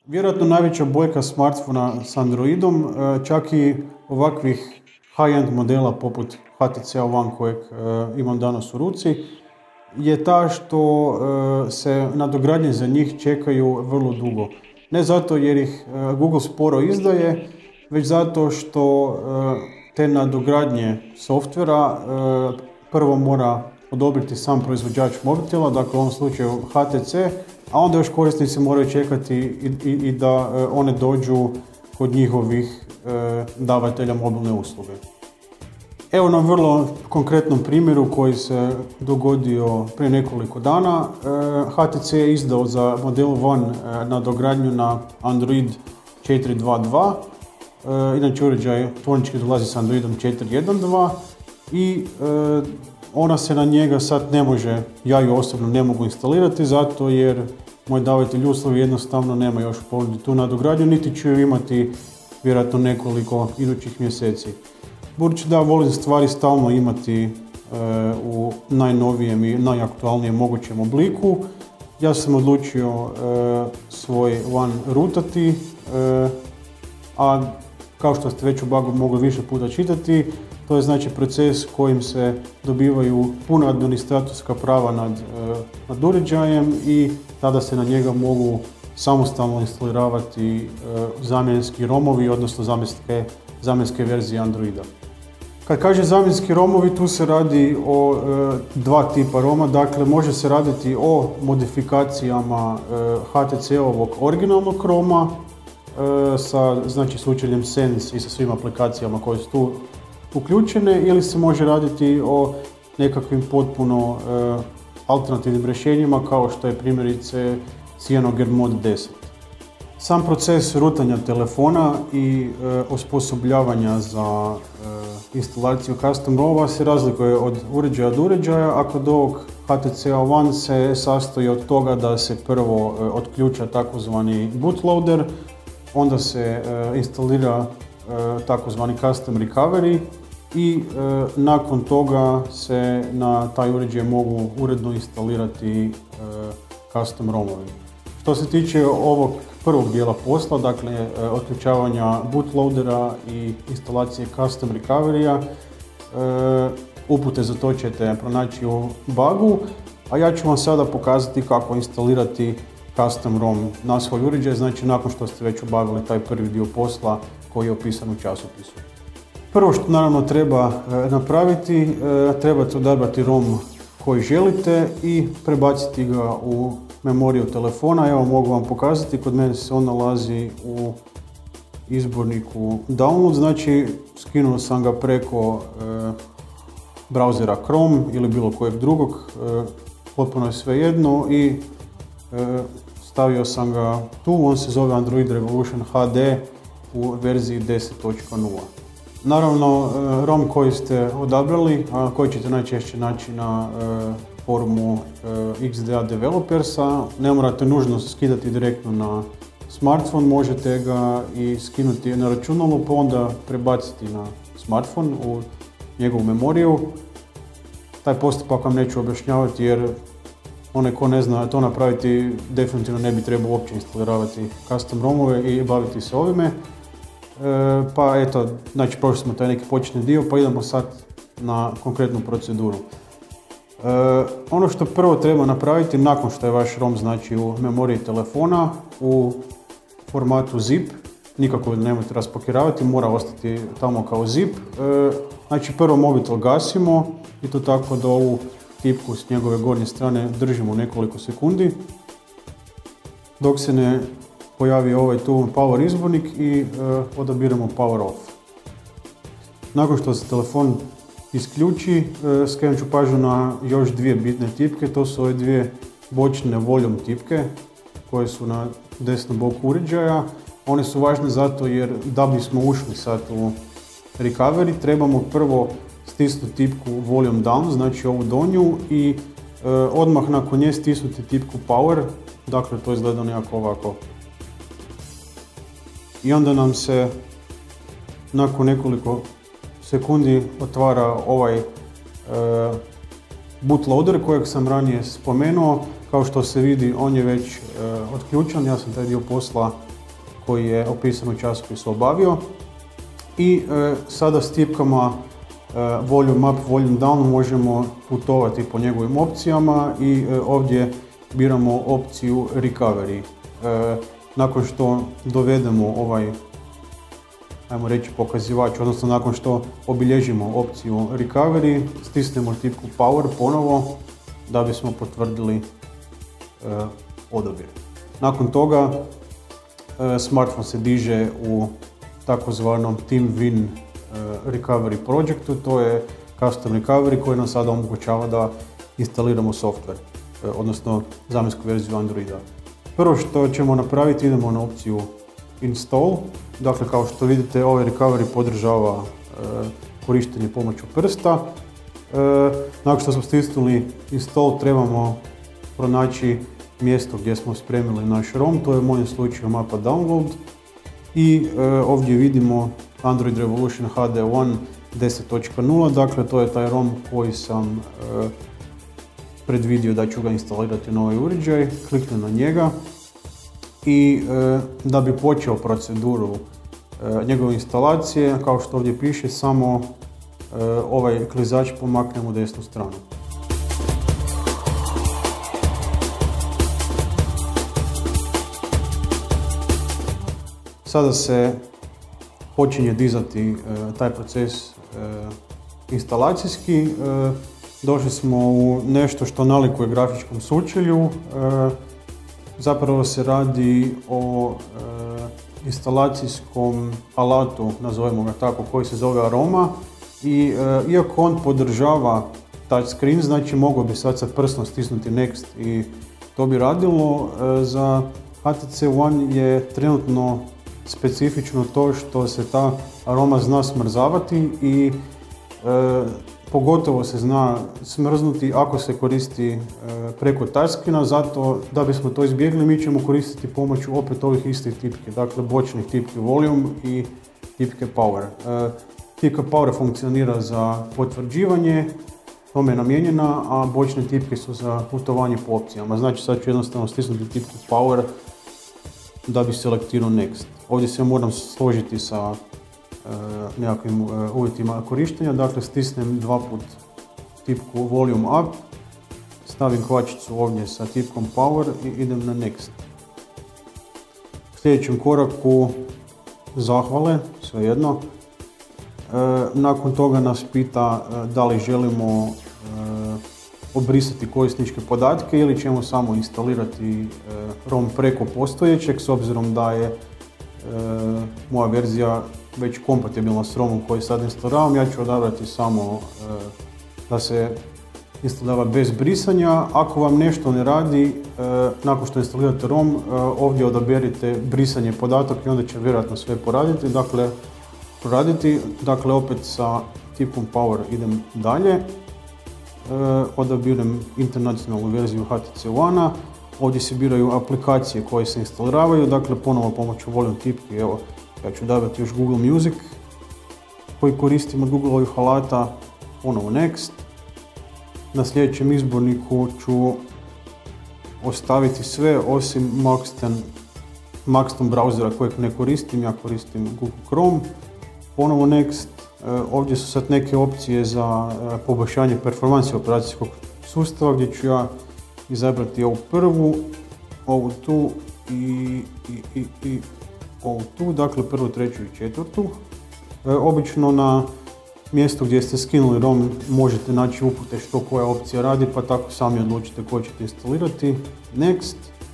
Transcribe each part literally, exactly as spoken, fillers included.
Vjerojatno najveća boljka smartfona s Androidom, čak i ovakvih high-end modela poput H T C One kojeg imam danas u ruci, je ta što se nadogradnje za njih čekaju vrlo dugo. Ne zato jer ih Google sporo izdaje, već zato što te nadogradnje softvera prvo mora odobriti sam proizvođač mobitela, dakle u ovom slučaju H T C, a onda još korisnici moraju čekati i, i, i da one dođu kod njihovih davatelja mobilne usluge. Evo nam vrlo konkretnom primjeru koji se dogodio prije nekoliko dana. H T C je izdao za model One nadogradnju na Android četiri dva dva. Inače uređaj tvornički dolazi s Androidom četiri jedan dva i ona se na njega sad ne može, ja ju osobno ne mogu instalirati zato jer moj davatelj usluge jednostavno nema još ponudi tu nadogradnju, niti ću ju imati vjerojatno nekoliko idućih mjeseci. Budući da volim stvari stalno imati e, u najnovijem i najaktualnijem mogućem obliku, ja sam odlučio e, svoj One rootati, e, a kao što ste već u bagu mogli više puta čitati, to je znači proces kojim se dobivaju puna administratorska prava nad, e, nad uređajem i tada se na njega mogu samostalno instalirati e, zamjenski romovi, odnosno zamjenske, zamjenske verzije Androida. Kad kaže zamjenski romovi, tu se radi o e, dva tipa roma, dakle može se raditi o modifikacijama e, H T C-ovog originalnog roma e, sa znači, sučeljem Sense i sa svim aplikacijama koje su tu uključene, ili se može raditi o nekakvim potpuno e, alternativnim rješenjima kao što je primjerice CyanogenMod deset. Sam proces rutanja telefona i e, osposobljavanja za e, instalaciju custom ROM-a se razlikuje od uređaja do uređaja, a kod ovog H T C One se sastoji od toga da se prvo e, otključa takozvani bootloader, onda se e, instalira e, takozvani custom recovery i e, nakon toga se na taj uređaj mogu uredno instalirati e, custom ROM-ovi. Što se tiče ovog prvog dijela posla, dakle otključavanja bootloadera i instalacije custom recovery-a, e, upute za to ćete pronaći u bagu, a ja ću vam sada pokazati kako instalirati custom ROM na svoj uređaj, znači nakon što ste već obavili taj prvi dio posla koji je opisan u časopisu. Prvo što naravno treba e, napraviti, e, trebate odabrati ROM koji želite i prebaciti ga u memoriju telefona. Evo mogu vam pokazati, kod mene se on nalazi u izborniku download, znači skinuo sam ga preko e, brauzera Chrome ili bilo kojeg drugog, e, potpuno je svejedno i e, stavio sam ga tu, on se zove Android Revolution H D u verziji deset točka nula. Naravno, e, ROM koji ste odabrali, a koji ćete najčešće naći na e, forumu e, X D A Developersa, ne morate nužno skidati direktno na smartphone, možete ga i skinuti na računalo pa onda prebaciti na smartphone u njegovu memoriju. Taj postupak vam neću objašnjavati jer onaj ko ne zna to napraviti definitivno ne bi trebao uopće instaliravati custom ROM-ove i baviti se ovime. E, pa eto, znači prošli smo taj neki početni dio pa idemo sad na konkretnu proceduru. E, ono što prvo treba napraviti nakon što je vaš ROM znači u memoriji telefona u formatu zip, nikako nemojte raspakiravati, mora ostati tamo kao zip. E, znači prvo mobitel gasimo i to tako da ovu tipku s njegove gornje strane držimo nekoliko sekundi dok se ne pojavi ovaj tu power izbornik i e, odabiramo power off. Nakon što se telefon isključi, e, skrenut ću pažnju na još dvije bitne tipke, to su ove dvije bočne volume tipke koje su na desnom boku uređaja. One su važne zato jer da bismo ušli sad u recovery trebamo prvo stisnuti tipku volume down, znači ovu donju i e, odmah nakon nje stisnuti tipku power, dakle to izgleda nekako ovako. I onda nam se nakon nekoliko sekundi otvara ovaj e, bootloader kojeg sam ranije spomenuo. Kao što se vidi on je već e, otključan, ja sam taj dio posla koji je opisan u časopisu obavio. I e, sada s tipkama e, volume up, volume down možemo putovati po njegovim opcijama i e, ovdje biramo opciju recovery. E, nakon što dovedemo ovaj, ajmo reći, pokazivač, odnosno nakon što obilježimo opciju recovery, stisnemo tipku power ponovo da bismo potvrdili e, odabir. Nakon toga e, smartphone se diže u takozvanom TeamWin e, recovery projektu, to je custom recovery koji nam sada omogućava da instaliramo software, e, odnosno zamjensku verziju Androida. Prvo što ćemo napraviti, idemo na opciju install. Dakle, kao što vidite, ovaj recovery podržava e, korištenje pomoću prsta. E, nakon što smo stisnuli install, trebamo pronaći mjesto gdje smo spremili naš ROM, to je u mojem slučaju mapa download. I e, ovdje vidimo Android Revolution H D jedan deset točka nula, dakle to je taj ROM koji sam e, predvidio da ću ga instalirati na ovaj uređaj. Kliknem na njega i e, da bi počeo proceduru e, njegove instalacije, kao što ovdje piše, samo e, ovaj klizač pomaknem u desnu stranu. Sada se počinje dizati e, taj proces e, instalacijski. E, došli smo u nešto što nalikuje grafičkom sučelju. E, zapravo se radi o e, instalacijskom alatu, nazovemo ga tako, koji se zove Aroma. I e, iako on podržava touchscreen, znači mogao bi sad sa prstom stisnuti next i to bi radilo. E, za H T C One je trenutno specifično to što se ta Aroma zna smrzavati i e, pogotovo se zna smrznuti ako se koristi e, preko touchscreena, zato da bismo to izbjegli mi ćemo koristiti pomoću opet ovih istih tipke, dakle bočnih tipke volume i tipke power. E, tipka power funkcionira za potvrđivanje, tome je namijenjena, a bočne tipke su za putovanje po opcijama. Znači sad ću jednostavno stisnuti tipku power da bi selektirao next. Ovdje se moram složiti sa e, nekakvim e, uvjetima korištenja, dakle stisnem dva put tipku volume up, stavim kvačicu ovdje sa tipkom power i idem na next. U sljedećem koraku zahvale, svejedno. E, nakon toga nas pita e, da li želimo e, obrisati korisničke podatke ili ćemo samo instalirati e, ROM preko postojećeg, s obzirom da je e, moja verzija već kompatibilna s ROMom koji sad instaliram. Ja ću odabrati samo e, da se instalira bez brisanja. Ako vam nešto ne radi, e, nakon što instalirate ROM, e, ovdje odaberite brisanje podataka i onda će vjerojatno sve poraditi. Dakle, poraditi. Dakle, opet sa tipom power idem dalje. Uh, odabirem internacionalnu verziju H T C One-a. Ovdje se biraju aplikacije koje se instaliravaju, dakle ponovo pomoću volume tipke, evo ja ću odabrati još Google Music koji koristim od Google-ovih alata, ponovo next. Na sljedećem izborniku ću ostaviti sve osim Maxton, Maxton browsera kojeg ne koristim, ja koristim Google Chrome, ponovo next. Ovdje su sad neke opcije za poboljšanje performanse operacijskog sustava gdje ću ja izabrati ovu prvu, ovu tu i, i, i, i ovu tu, dakle prvu, treću i četvrtu. Obično na mjestu gdje ste skinuli ROM možete naći upute što koja opcija radi, pa tako sami odlučite koju ćete instalirati. Next.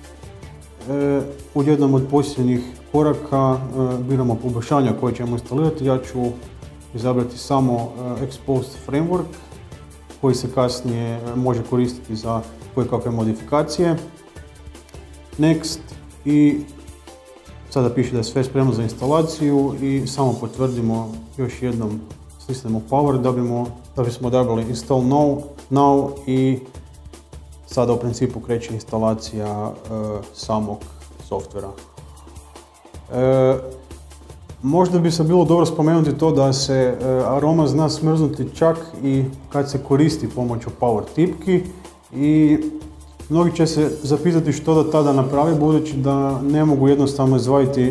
U jednom od posljednjih koraka biramo poboljšanja koje ćemo instalirati. Ja ću izabrati samo uh, Exposed Framework koji se kasnije uh, može koristiti za koje kakve modifikacije. Next i sada piše da je sve spremno za instalaciju i samo potvrdimo još jednom, stisnemo power da, bimo, da bismo odabrali install now, now i sada u principu kreće instalacija uh, samog softvera. Uh, Možda bi se bilo dobro spomenuti to da se Aroma zna smrznuti čak i kad se koristi pomoću power tipki i mnogi će se zapitati što da tada napravi, budući da ne mogu jednostavno izvaditi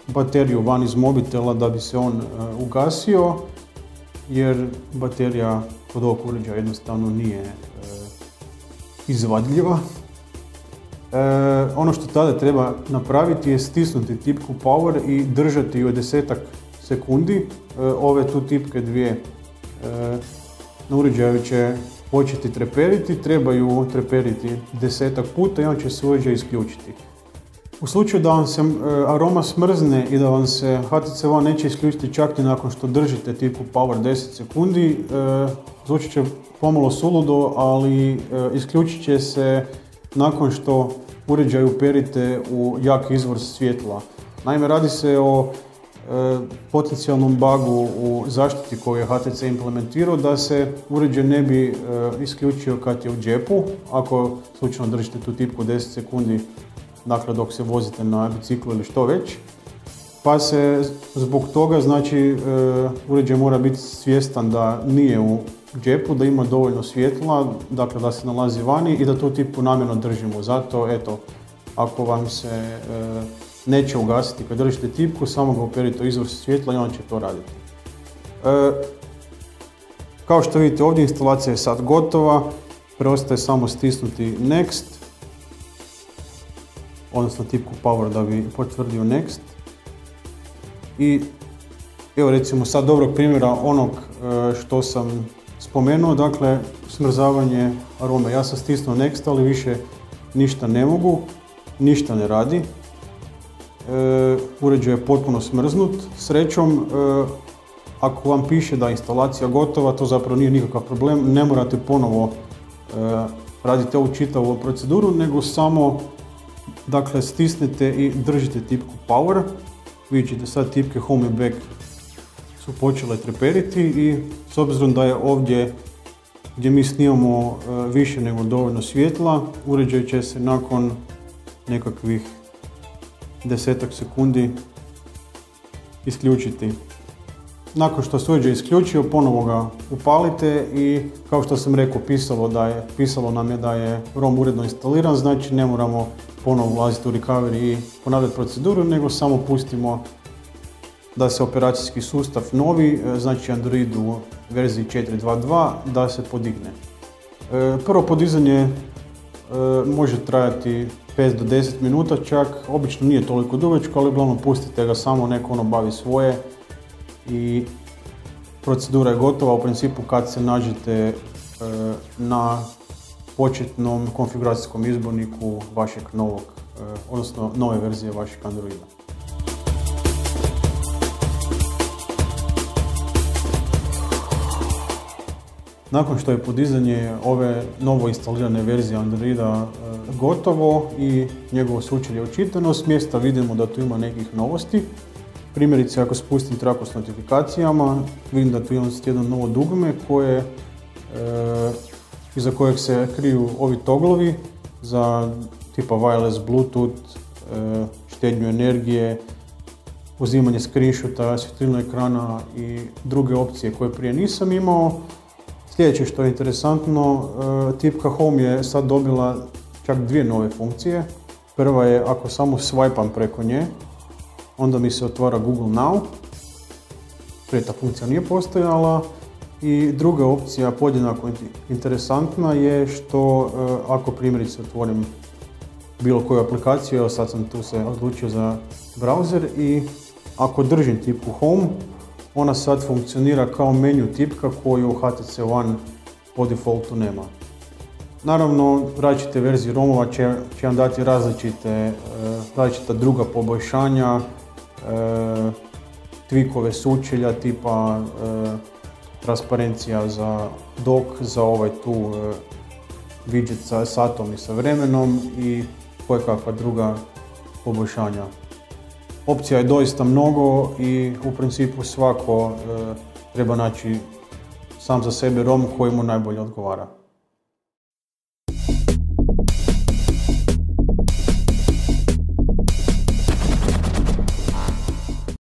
bateriju van iz mobitela da bi se on uh, ugasio, jer baterija kod ovog uređaja jednostavno nije uh, izvadljiva. E, ono što tada treba napraviti je stisnuti tipku Power i držati ju desetak sekundi. E, ove tu tipke dvije e, na uređaju će početi treperiti, trebaju treperiti desetak puta i on će se uređaj isključiti. U slučaju da vam se e, aroma smrzne i da vam se H T C One neće isključiti čak i nakon što držite tipku Power deset sekundi, e, zvučit će pomalo suludo, ali e, isključit će se nakon što uređaj uperite u jak izvor svjetla. Naime, radi se o e, potencijalnom bugu u zaštiti koju je H T C implementirao da se uređaj ne bi e, isključio kad je u džepu, ako slučajno držite tu tipku deset sekundi, dakle dok se vozite na biciklu ili što već. Pa se zbog toga, znači, e, uređaj mora biti svjestan da nije u džepu, da ima dovoljno svjetla, dakle da se nalazi vani i da tu tipku namjerno držimo. Zato, eto, ako vam se e, neće ugasiti kad držite tipku, samo ga uperite u izvor svjetla i on će to raditi. E, kao što vidite ovdje, instalacija je sad gotova, preostaje samo stisnuti Next, odnosno tipku Power da bi potvrdio Next. I evo recimo sad dobrog primjera onog e, što sam spomenuo, dakle smrzavanje arome. Ja sam stisnuo Next, ali više ništa ne mogu, ništa ne radi. E, uređaj je potpuno smrznut. Srećom, e, ako vam piše da je instalacija gotova, to zapravo nije nikakav problem, ne morate ponovo e, raditi ovu čitavu proceduru, nego samo, dakle, stisnete i držite tipku Power. Vidite sad tipke Home i Back su počele treperiti i s obzirom da je ovdje gdje mi snimamo više nego dovoljno svjetla, uređaj će se nakon nekakvih desetak sekundi isključiti. Nakon što se uređaj isključio, ponovo ga upalite i kao što sam rekao, pisalo, da je, pisalo nam je da je ROM uredno instaliran, znači ne moramo ponovo ulaziti u recovery i ponavljati proceduru, nego samo pustimo da se operacijski sustav novi, znači Android u verziji četiri dva dva, da se podigne. Prvo podizanje može trajati pet do deset minuta čak, obično nije toliko dugačko, ali uglavnom pustite ga samo, neko ono bavi svoje i procedura je gotova. U principu kad se nađete na početnom konfiguracijskom izborniku vašeg novog, odnosno nove verzije vašeg Androida. Nakon što je podizanje ove novo instalirane verzije Androida gotovo i njegovo sučelje očitano, s mjesta vidimo da tu ima nekih novosti. Primjerice, ako spustim traku s notifikacijama, vidim da tu imam jedno novo dugme koje, e, iza kojeg se kriju ovi toglovi za tipa wireless, bluetooth, e, štednju energije, uzimanje screenshota, svjetlinu ekrana i druge opcije koje prije nisam imao. Sljedeće što je interesantno, e, tipka Home je sad dobila čak dvije nove funkcije. Prva je ako samo swipam preko nje, onda mi se otvara Google Now. Prije ta funkcija nije postojala. I druga opcija, podjednako interesantna, je što e, ako primjerice otvorim bilo koju aplikaciju, evo sad sam tu se odlučio za browser i ako držim tipku Home, ona sad funkcionira kao menu tipka koju H T C One po defaultu nema. Naravno, različite verzije romova će, će vam dati različite, e, različita druga poboljšanja, e, tweakove sučelja tipa e, transparencija za dok, za ovaj tu e, widget sa satom i sa vremenom i kojekakva druga poboljšanja. Opcija je doista mnogo i u principu svako e, treba naći sam za sebe ROM koji mu najbolje odgovara.